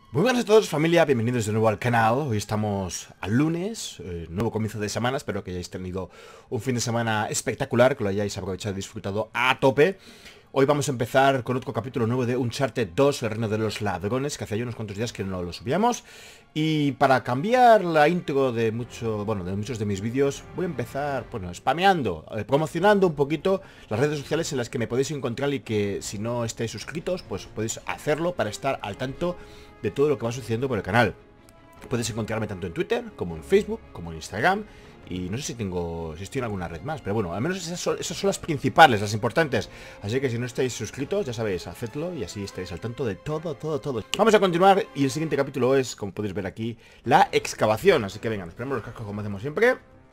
Muy buenas a todos, familia, bienvenidos de nuevo al canal. Hoy estamos al lunes, nuevo comienzo de semana. Espero que hayáis tenido un fin de semana espectacular, que lo hayáis aprovechado y disfrutado a tope. Hoy vamos a empezar con otro capítulo nuevo de Uncharted 2, el reino de los ladrones, que hace ya unos cuantos días que no lo subíamos. Y para cambiar la intro de muchos de mis vídeos, voy a empezar, spameando, promocionando un poquito las redes sociales en las que me podéis encontrar y que si no estáis suscritos, pues podéis hacerlo para estar al tanto de todo lo que va sucediendo por el canal. Puedes encontrarme tanto en Twitter, como en Facebook, como en Instagram. Y no sé si estoy en alguna red más, pero bueno, al menos esas son las principales, las importantes. Así que si no estáis suscritos, ya sabéis, hacedlo y así estáis al tanto de todo. Vamos a continuar y el siguiente capítulo es, como podéis ver aquí, la excavación. Así que venga, nos ponemos los cascos como hacemos siempre.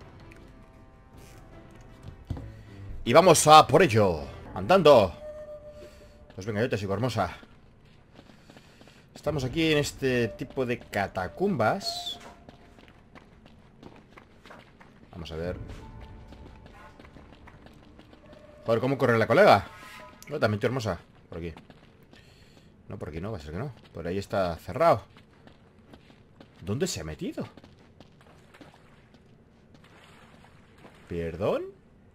Y vamos a por ello, andando. Pues venga, yo te sigo, hermosa. Estamos aquí en este tipo de catacumbas. Vamos a ver. Joder, ¿cómo corre la colega? No, también tú, hermosa. Por aquí. No, por aquí no, va a ser que no. Por ahí está cerrado. ¿Dónde se ha metido? ¿Perdón?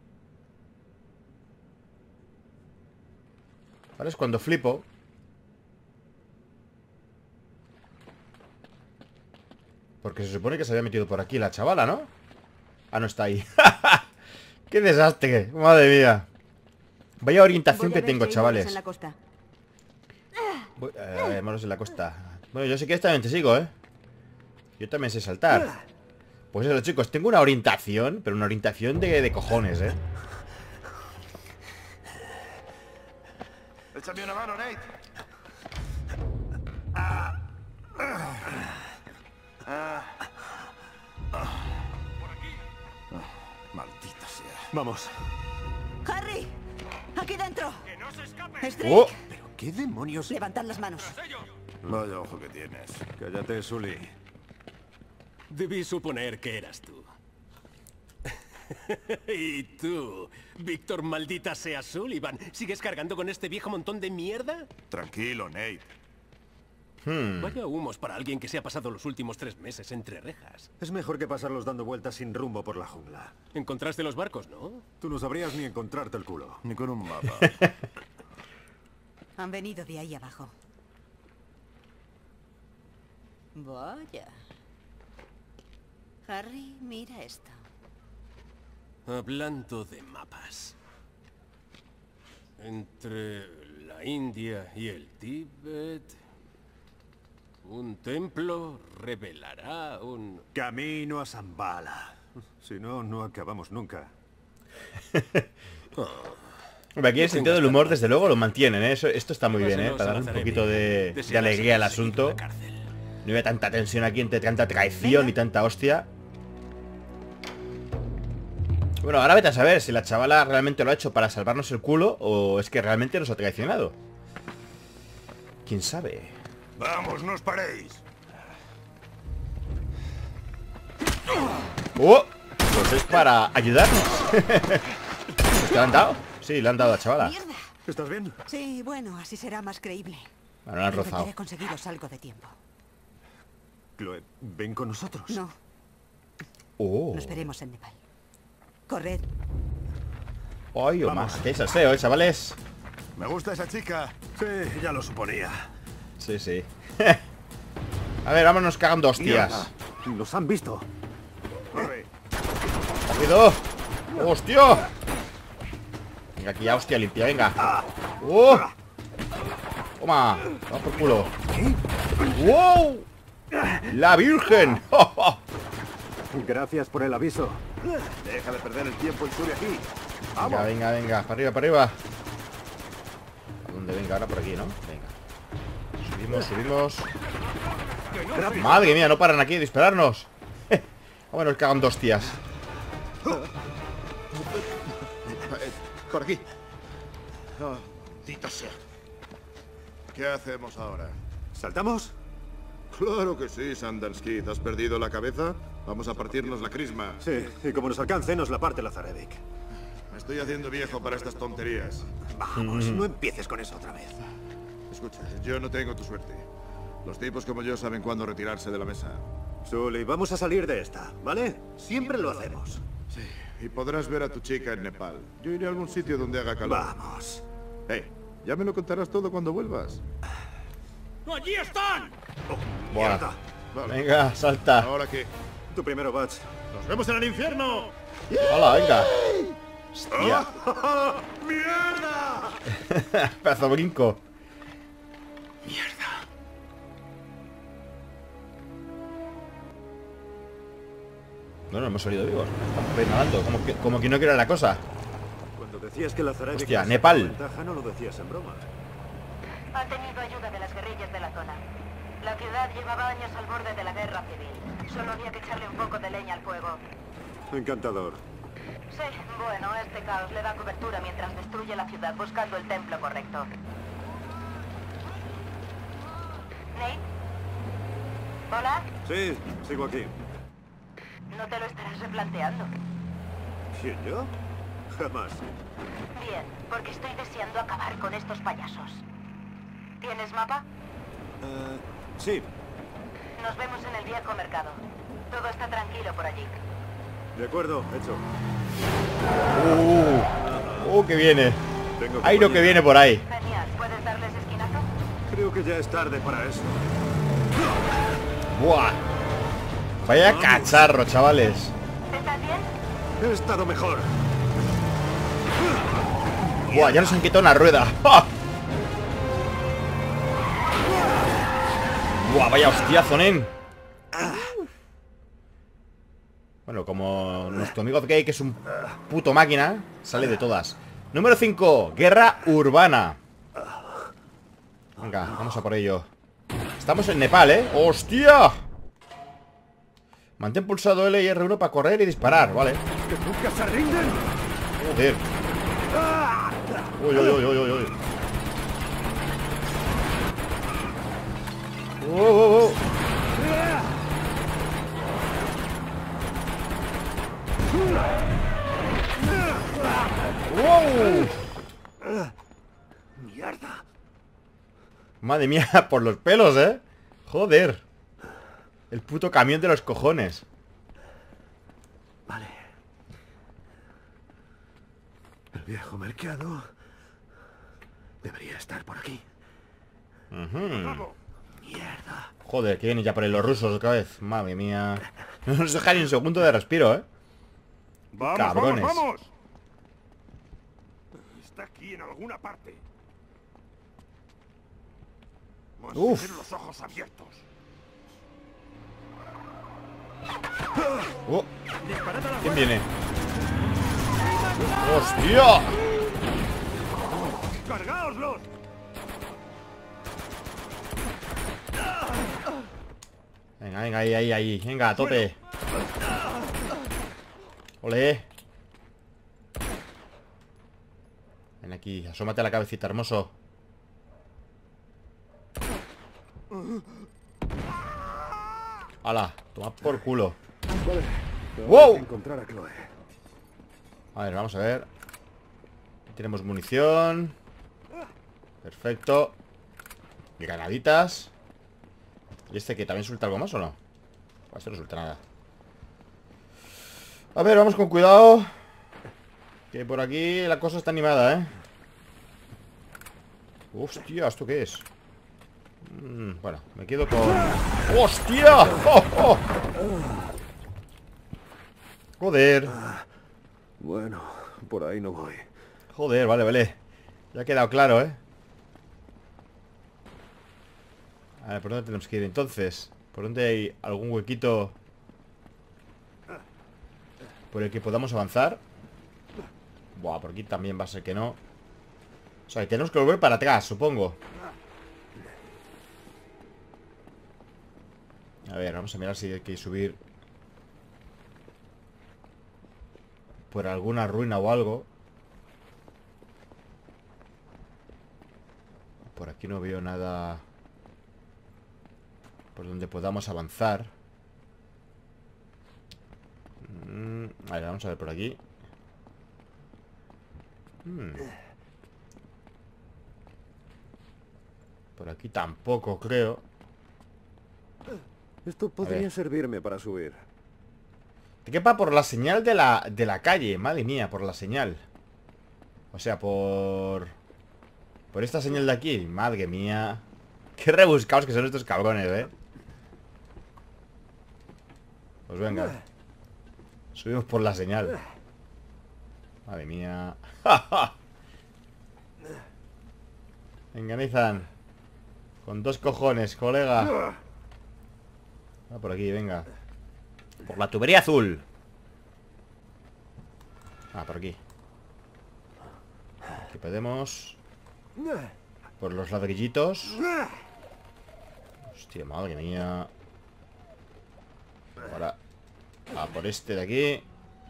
Ahora es cuando flipo. Porque se supone que se había metido por aquí la chavala, ¿no? Ah, no está ahí. ¡Qué desastre! Madre mía. Vaya orientación que tengo, chavales. En la costa. Moros en la costa. Bueno, yo sé que también te sigo, ¿eh? Yo también sé saltar. Pues eso, chicos, tengo una orientación, pero una orientación de cojones, ¿eh? Échame una mano, Nate. Maldita sea. Vamos. ¡Harry! ¡Aquí dentro! ¡Que no se escape! ¡Strake! ¡Oh! ¿Pero qué demonios? Levantad las manos. Vaya ojo que tienes. Cállate, Sully. Debí suponer que eras tú. ¿Y tú? Víctor, maldita sea Sullivan. ¿Sigues cargando con este viejo montón de mierda? Tranquilo, Nate. Vaya humos para alguien que se ha pasado los últimos 3 meses entre rejas. Es mejor que pasarlos dando vueltas sin rumbo por la jungla. Encontraste los barcos, ¿no? Tú no sabrías ni encontrarte el culo. Ni con un mapa. Han venido de ahí abajo. Vaya. Harry, mira esto. Hablando de mapas. Entre la India y el Tíbet, un templo revelará un... Camino a Zambala. Si no, no acabamos nunca. Hombre, aquí el sentido del humor, desde luego, lo mantienen, ¿eh? Esto está muy bien, ¿eh? Para darle un poquito de alegría al asunto. No hay tanta tensión aquí, entre tanta traición y tanta hostia. Bueno, ahora vete a saber si la chavala realmente lo ha hecho para salvarnos el culo o es que realmente nos ha traicionado. ¿Quién sabe? ¡Vamos, no os paréis! ¡Oh! Pues es para ayudarnos. ¿Te lo han dado? Sí, le han dado a la chavala. ¡Mierda! ¿Estás bien? Sí, bueno, así será más creíble. Bueno, lo han rozado. Intentaré conseguiros algo de tiempo. Chloe, ven con nosotros. No, ¡Oh! nos veremos en Nepal. Corred. ¡Ay, o más! ¡Qué salseo, chavales! Me gusta esa chica. Sí, ya lo suponía. Sí, sí. A ver, vámonos cagando hostias. Mierda, los han visto. Corre. ¡Rápido! ¡Hostia! Venga, aquí ya, hostia, limpia, venga. ¡Oh! ¡Toma! ¡Vamos por culo! ¡Wow! ¡La Virgen! Gracias por el aviso. Deja de perder el tiempo y sube aquí. Venga, venga, venga. Para arriba, para arriba. ¿A dónde? Venga, ahora por aquí, ¿no? Venga. Subimos. Madre mía, no paran aquí de dispararnos. Vámonos cagando hostias. Por aquí. Maldita sea. ¿Qué hacemos ahora? ¿Saltamos? Claro que sí, Sandansky. ¿Has perdido la cabeza? Vamos a partirnos la crisma. Sí, y como nos alcance, nos la parte la Zaredik. Me estoy haciendo viejo para estas tonterías. Vamos, no empieces con eso otra vez. Escucha, yo no tengo tu suerte. Los tipos como yo saben cuándo retirarse de la mesa. Sully, vamos a salir de esta, ¿vale? Siempre lo hacemos. Sí, y podrás ver a tu chica en Nepal. Yo iré a algún sitio donde haga calor. Vamos. Ya me lo contarás todo cuando vuelvas. ¡Allí están! Buah. Mierda. Vale. Venga, salta. ¿Ahora qué? Tu primero, Butch. ¡Nos vemos en el infierno! Hola, venga. Hostia. ¡Mierda! Pedazo de brinco. No hemos salido vivos. Estamos ahí nadando. Como que no quiere la cosa. Cuando decías que la Zaraya Hostia, Nepal. ventaja, no lo decías en broma. Ha tenido ayuda de las guerrillas de la zona. La ciudad llevaba años al borde de la guerra civil. Solo había que echarle un poco de leña al fuego. Encantador. Sí, bueno, este caos le da cobertura mientras destruye la ciudad buscando el templo correcto. ¿Nate? ¿Hola? Sí, sigo aquí. ¿No te lo estarás replanteando? ¿Quién, yo? Jamás. Bien, porque estoy deseando acabar con estos payasos. ¿Tienes mapa? Sí, Nos vemos en el viejo mercado. Todo está tranquilo por allí. de acuerdo, hecho. Que viene. Tengo Hay lo que compañía. viene por ahí. Genial, ¿puedes darles esquinazo? Creo que ya es tarde para eso. Buah. Vaya cacharro, chavales. ¿Estás bien? He estado mejor. Buah, ya nos han quitado una rueda. ¡Ja! Buah, vaya hostiazo, nen. Bueno, como nuestro amigo Gay, que es un puto máquina, sale de todas. Número 5, guerra urbana. Venga, vamos a por ello. Estamos en Nepal, ¿eh? ¡Hostia! Mantén pulsado L y R1 para correr y disparar, vale. ¡Que nunca se rinden! Joder. Uy, uy, uy, uy, uy, uy. ¡Mierda! Madre mía, por los pelos, ¿eh? Joder. El puto camión de los cojones. Vale. El viejo mercado debería estar por aquí. Mierda. Joder, que vienen ya por ahí los rusos otra vez. Madre mía. No nos dejan ni un segundo de respiro, ¿eh? ¡Vamos, Cabrones. vamos, vamos! Está aquí en alguna parte. Uf. Mantener los ojos abiertos. Oh. ¿Quién viene? ¡Hostia! ¡Cargáoslos! Venga, venga, ahí, ahí, ahí. Venga, a tope. Ole. Ven aquí, asómate a la cabecita, hermoso. ¡Hala! Toma por culo. Vale. ¡Wow! Encontrar a Chloe. A ver, vamos a ver. Aquí tenemos munición. Perfecto. Granaditas. ¿Y este que también suelta algo más o no? Este no suelta nada. A ver, vamos con cuidado. Que por aquí la cosa está animada, ¿eh? Hostia, ¿esto qué es? Bueno, me quedo con... ¡Hostia! ¡Oh, oh! Joder. Bueno, por ahí no voy. Joder, vale, vale. Ya ha quedado claro, ¿eh? A ver, ¿por dónde tenemos que ir entonces? ¿Por dónde hay algún huequito por el que podamos avanzar? Buah, por aquí también va a ser que no. O sea, que tenemos que volver para atrás, supongo. A ver, vamos a mirar si hay que subir por alguna ruina o algo. Por aquí no veo nada por donde podamos avanzar. A ver, vamos a ver por aquí. Por aquí tampoco creo. Esto podría servirme para subir. Que quepa por la señal de la calle. Madre mía, por la señal. O sea, por esta señal de aquí. Madre mía. Qué rebuscados que son estos cabrones, Pues venga. Subimos por la señal. Madre mía. Venga, Nathan. Con 2 cojones, colega. Va por aquí, venga. Por la tubería azul. Por aquí. Aquí podemos. Por los ladrillitos. Hostia, madre mía. Ahora. Por este de aquí.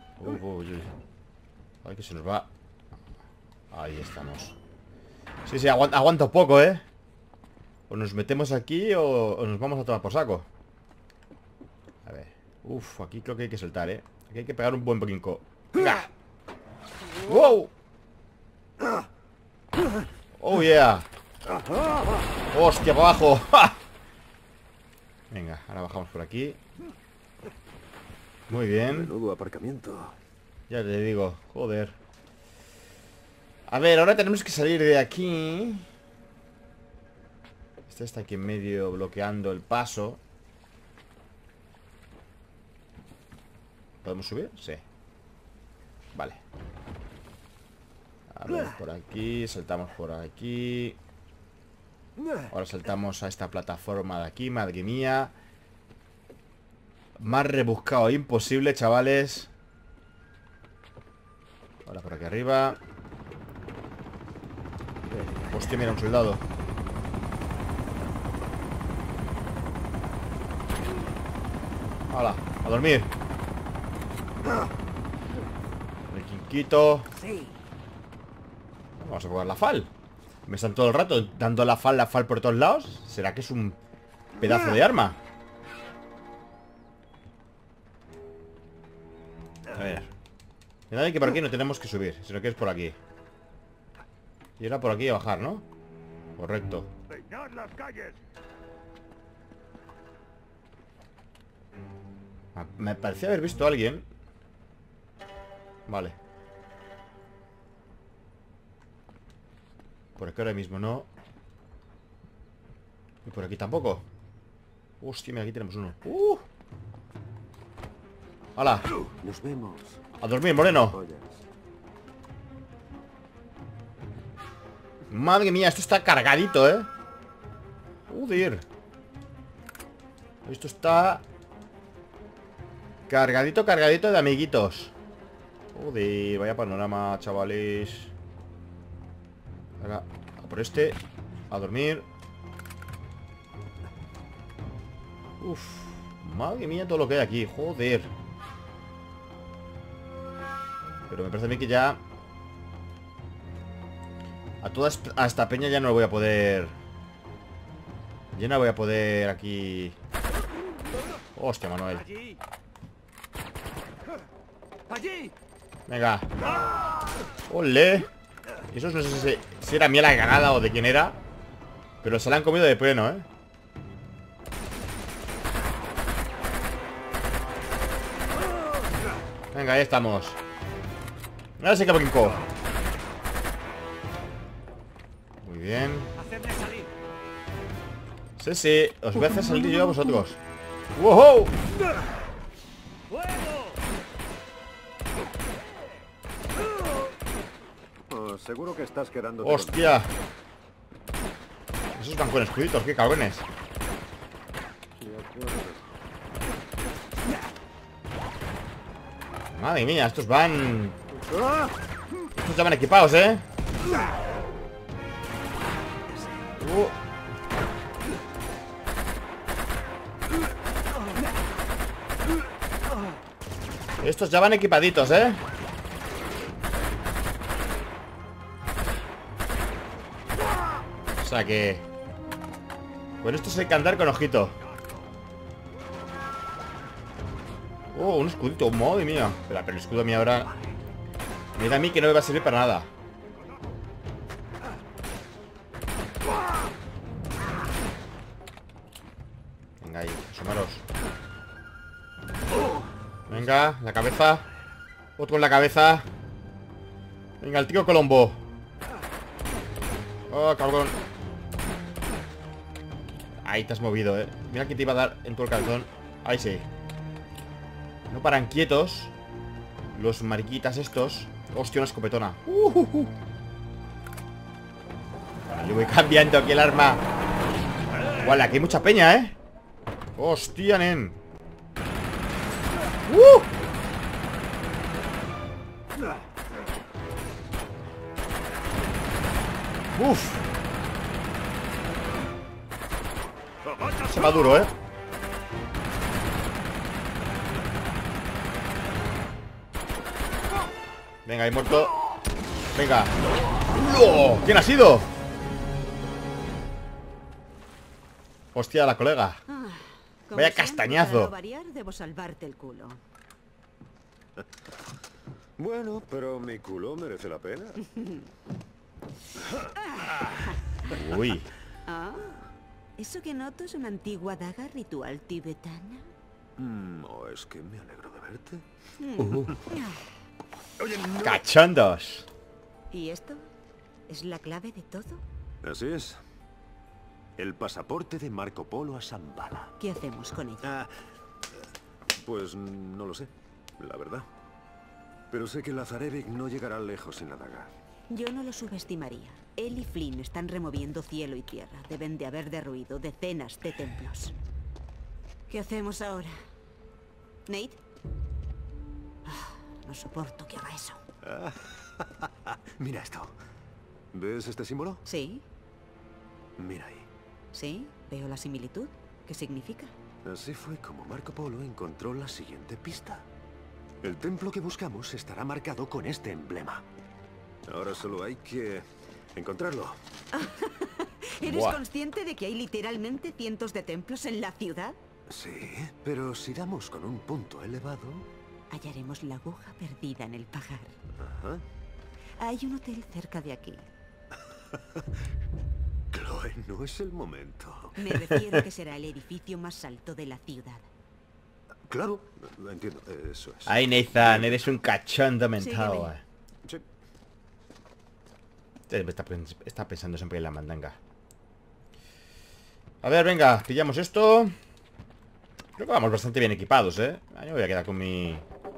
Ay, que se nos va. Ahí estamos. Sí, aguanto poco, O nos metemos aquí o nos vamos a tomar por saco. A ver. Uf, aquí creo que hay que saltar, Aquí hay que pegar un buen brinco. ¡Venga! ¡Wow! ¡Oh, yeah! ¡Hostia, para abajo! ¡Ja! Venga, ahora bajamos por aquí. Muy bien. Menudo aparcamiento. Ya te digo, joder. A ver, ahora tenemos que salir de aquí. Este está aquí en medio bloqueando el paso. ¿Podemos subir? Sí. Vale. A ver, por aquí. Saltamos por aquí. Ahora saltamos a esta plataforma de aquí. Madre mía. Más rebuscado imposible, chavales. Ahora por aquí arriba. Hostia, mira, un soldado. ¡Hala! ¡A dormir! El quinquito. Vamos a jugar la FAL. Me están todo el rato dando la FAL por todos lados. ¿Será que es un pedazo de arma? A ver. Mira que por aquí no tenemos que subir, sino que es por aquí. Y era por aquí a bajar, ¿no? Correcto. Las calles. Me parecía haber visto a alguien. Vale. Por aquí ahora mismo no. Y por aquí tampoco. Hostia, mira, aquí tenemos uno. ¡Hala! Nos vemos. A dormir, moreno. Madre mía, esto está cargadito, Joder. Esto está cargadito de amiguitos. Joder, vaya panorama, chavales. Ahora, a por este. A dormir. Uf, madre mía todo lo que hay aquí, joder. Pero me parece a mí que ya a esta peña ya no lo voy a poder. Ya no voy a poder aquí. Hostia, Manuel. Venga. ¡Ole! Y eso no sé si era mía la ganada o de quién era. Pero se la han comido de pleno, Venga, ahí estamos. Ahora sí que brinco. Muy bien. Sí, sí, os voy a hacer salir yo a vosotros. ¡Wow! Oh, seguro que estás quedando. ¡Hostia! Esos van con escuditos, qué cabrones. Madre mía, estos van... Estos ya van equipados, Estos ya van equipaditos, O sea que... Con estos hay que andar con ojito. Un escudito, madre mía. Pero el escudo mío ahora... Mira a mí que no me va a servir para nada. Venga ahí, asomaros. Venga, la cabeza. Otro en la cabeza. Venga, el tío Colombo. Oh, cabrón. Ahí te has movido, Mira que te iba a dar en todo el calzón. Ahí sí. No paran quietos los mariquitas estos. Hostia, una escopetona. Vale, voy cambiando aquí el arma. Igual, aquí hay mucha peña, Hostia, nen. Uf. Se va duro, Venga, ahí muerto. Venga. ¡Oh! ¿Quién ha sido? Hostia, la colega. Vaya castañazo. Para variar, debo salvarte el culo. Bueno, pero mi culo merece la pena. Uy. Ah, eso que noto es una antigua daga ritual tibetana. No, es que me alegro de verte. Oye, no. Cachondos. ¿Y esto? ¿Es la clave de todo? Así es. El pasaporte de Marco Polo a Shambhala. ¿Qué hacemos con ella? Pues no lo sé, la verdad. Pero sé que Lazarevic no llegará lejos sin la daga. Yo no lo subestimaría. Él y Flynn están removiendo cielo y tierra. Deben de haber derruido decenas de templos. ¿Qué hacemos ahora? ¿Nate? No soporto que haga eso. Mira esto. ¿Ves este símbolo? ¿Sí? Mira ahí. ¿Sí? ¿Veo la similitud? ¿Qué significa? Así fue como Marco Polo encontró la siguiente pista. El templo que buscamos estará marcado con este emblema. Ahora solo hay que encontrarlo. ¿Eres Buah. consciente de que hay literalmente cientos de templos en la ciudad? Sí, pero si damos con un punto elevado... Hallaremos la aguja perdida en el pajar. Ajá. Hay un hotel cerca de aquí. Chloe, no es el momento. Me refiero que será el edificio más alto de la ciudad. Claro, entiendo, eso es. Ay, Nathan, eres un cachondo Sígueme. mental. Sí. Está pensando siempre en la mandanga. A ver, venga, pillamos esto. Creo que vamos bastante bien equipados, Yo me voy a quedar con mi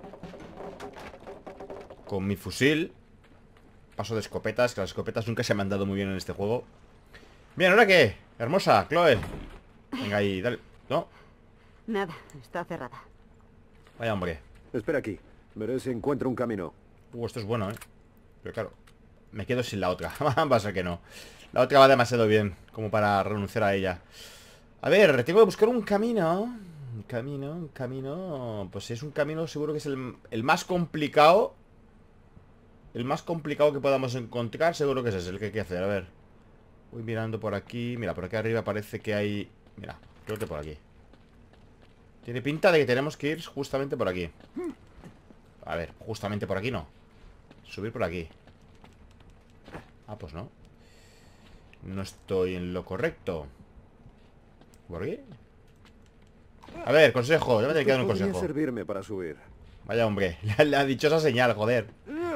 fusil. Paso de escopetas, que las escopetas nunca se me han dado muy bien en este juego. Bien, ¿ahora qué? Hermosa, Chloe. Venga ahí, dale. No, Nada, está cerrada. vaya hombre. Espera aquí, veré si encuentro un camino. Esto es bueno, Pero claro, me quedo sin la otra. Va a ser que no. La otra va demasiado bien como para renunciar a ella. A ver, tengo que buscar un camino. Un camino. Pues si es un camino, seguro que es el más complicado. El más complicado que podamos encontrar, seguro que es ese, el que hay que hacer. A ver. Voy mirando por aquí. Mira, por aquí arriba parece que hay... Mira, creo que por aquí. Tiene pinta de que tenemos que ir justamente por aquí. A ver, justamente por aquí no. Subir por aquí. Ah, pues no. No estoy en lo correcto. ¿Por aquí? A ver, consejo. Ya me tengo que dar un Podría consejo. servirme para subir. Vaya hombre, la dichosa señal, joder.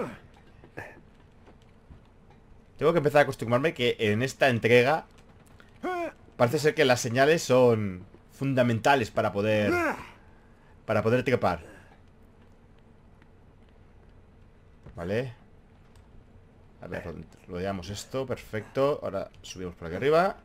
Tengo que empezar a acostumbrarme que en esta entrega parece ser que las señales son fundamentales para poder trepar. Vale. A ver, rodeamos esto, perfecto. Ahora subimos por aquí arriba.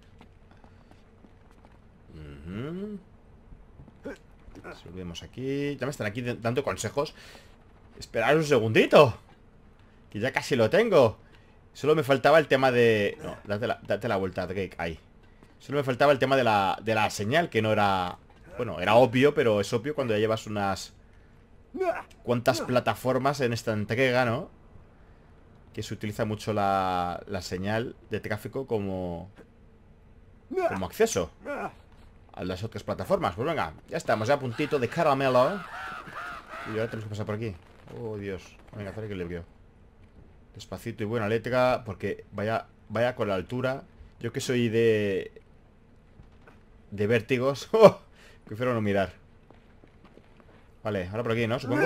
Subimos aquí. Ya me están aquí dando consejos. Esperad un segundito, que ya casi lo tengo. Solo me faltaba el tema de... No, date la vuelta, Drake, ahí. Solo me faltaba el tema de la señal, que no era... Bueno, era obvio, pero es obvio cuando ya llevas unas... cuantas plataformas en esta entrega, ¿no? Que se utiliza mucho la señal de tráfico como acceso a las otras plataformas. Pues venga, ya estamos, ya a puntito de caramelo. Y ahora tenemos que pasar por aquí. Oh, Dios. Venga, hacer equilibrio. Despacito y buena letra, porque vaya con la altura. Yo que soy de vértigos. ¡Oh! Prefiero no mirar. Vale, ahora por aquí, ¿no? Supongo.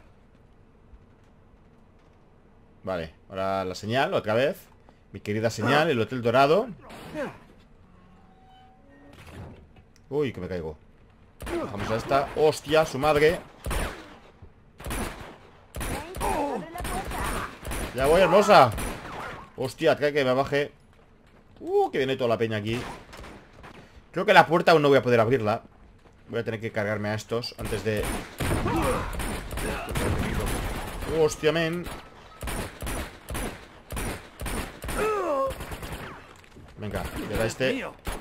Vale, ahora la señal, otra vez. Mi querida señal, el Hotel Dorado. Uy, que me caigo. Bajamos a esta. ¡Hostia, su madre! Ya voy, hermosa. Hostia, que me baje. Que viene toda la peña aquí. Creo que la puerta aún no voy a poder abrirla. Voy a tener que cargarme a estos antes de... Hostia, men. Venga, y ahora este.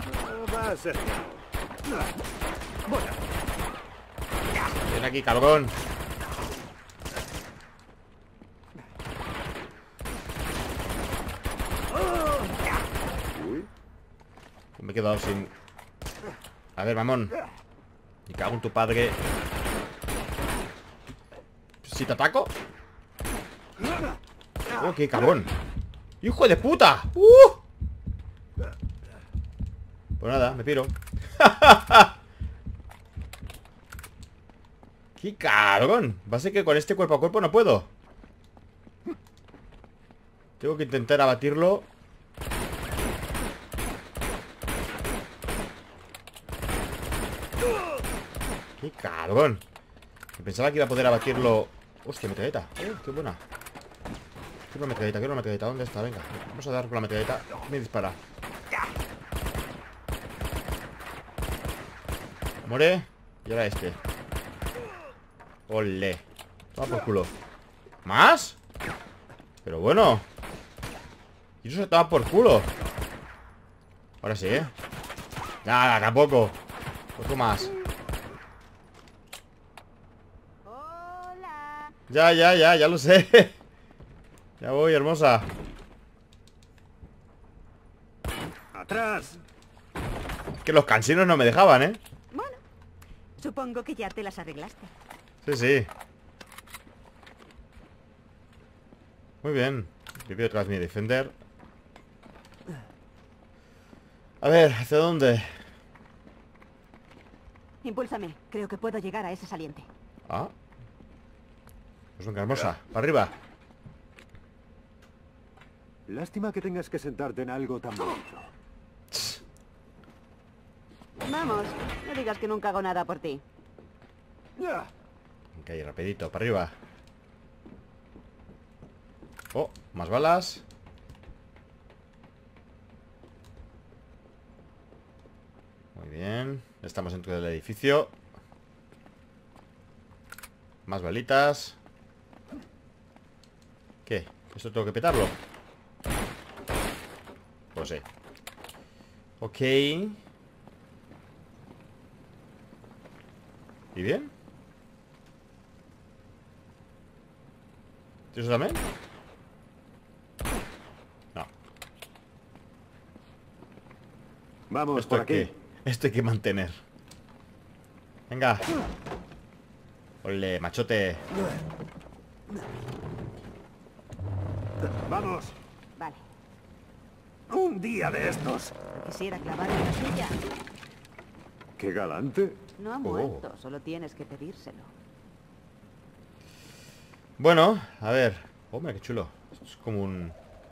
Ven aquí, cabrón. Me he quedado sin... A ver, mamón. Me cago en tu padre. ¿Si te ataco? ¡Oh, qué cabrón! ¡Hijo de puta! Pues nada, me piro. ¡Qué cabrón! Va a ser que con este cuerpo a cuerpo no puedo. Tengo que intentar abatirlo. ¡Qué cabrón! Pensaba que iba a poder abatirlo. ¡Hostia, metralleta! ¡Qué buena! Quiero una metralleta, quiero una metralleta. ¿Dónde está? Venga, vamos a dar con la metralleta. Me dispara. Muere. Y ahora este. ¡Ole! Toma por culo. ¿Más? Pero bueno. Y eso se toma por culo. Ahora sí, ¿eh? Nada, tampoco. Poco más. Ya lo sé. Ya voy, hermosa. ¡Atrás! Que los cansinos no me dejaban, ¿eh? Bueno, supongo que ya te las arreglaste. Sí. Muy bien. Yo veo otra vez mi Defender. A ver, ¿hacia dónde? Impúlsame, creo que puedo llegar a ese saliente. Ah. Pues venga, hermosa, para arriba. Lástima que tengas que sentarte en algo tan bonito. Vamos, no digas que nunca hago nada por ti. Venga, ahí, rapidito, para arriba. Oh, más balas. Muy bien. Estamos dentro del edificio. Más balitas. ¿Qué? ¿Esto tengo que petarlo? Pues sí. Ok. ¿Y bien? ¿Eso también? No. Vamos, ¿Esto por aquí. qué? Esto hay que mantener. Venga. Ole, machote. ¡Vamos! Vale, ¡Un día de estos! quisiera clavar en la suya. ¡Qué galante! No ha muerto, solo tienes que pedírselo. Bueno, a ver. Oh, mira qué chulo. Esto es como un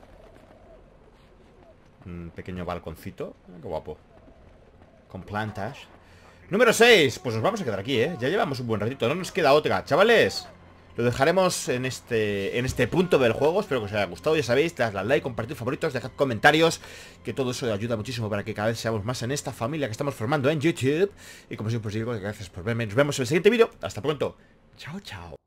pequeño balconcito. Qué guapo. Con plantas. Número 6. Pues nos vamos a quedar aquí, ¿eh? Ya llevamos un buen ratito. No nos queda otra. Chavales, lo dejaremos en este punto del juego. Espero que os haya gustado. Ya sabéis, dadle like, compartid favoritos, dejad comentarios, que todo eso ayuda muchísimo para que cada vez seamos más en esta familia que estamos formando en YouTube. Y como siempre os digo, gracias por verme. Nos vemos en el siguiente vídeo. Hasta pronto. Chao, chao.